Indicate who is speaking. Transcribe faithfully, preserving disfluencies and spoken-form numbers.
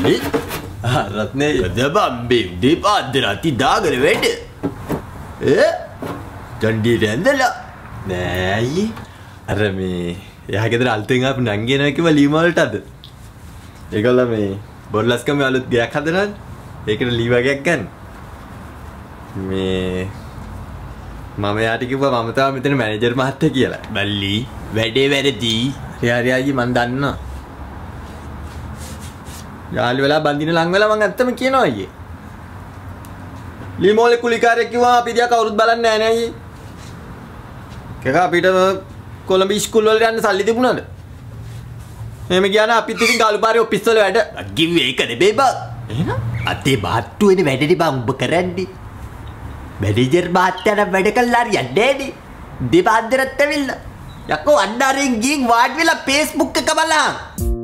Speaker 1: මල්ලි රත්නේ යදබම්බේ උදේ පාන්දර අති දාගෙන වැඩ ඈ ජන්ඩි රැඳලා නෑ අයියේ අර මේ එයා ගෙදර අලුතෙන් ආපු නංගි එනවා කිව්වා ලීම වලට අද ඒගොල්ලෝ මේ බොල්ලස්කම අලුත් ගයක් හදනවානේ ඒකට ලී වගේක් ගන්න මේ මම යාට කිව්වා මම තමයි මෙතන මැනේජර් මහත්තයා කියලා මල්ලි වැඩේ වැරදි රියාරියායි මන් දන්නවා යාළු වෙලා බඳින ලං වෙලා මං ඇත්තම කියනවා අයියේ ලීමෝලේ කුලිකාරයෙක් කිව්වා අපි දිහා කවුරුත් බලන්නේ නැහැ නේ අයියේ කකා අපිට කොළඹ ඉස්කෝල වලට යන්න සල්ලි තිබුණාද එහෙම ගියා නම් අපිත් ඉතින් ගාලුපාරේ ඔෆිස් වල වැඩ කිව්වේ ඒක නෙබේ බා එහෙනම් අතේ බාට්ටු වෙන වැඩේ බා උඹ කරන්නේ මැනේජර් මහත්තයා වැඩ කළා හරියන්නේ නේ දෙපාන්දරත් ඇවිල්ලා යකෝ අන්නාරෙන් ගින් වාඩි වෙලා Facebook එක බලන්න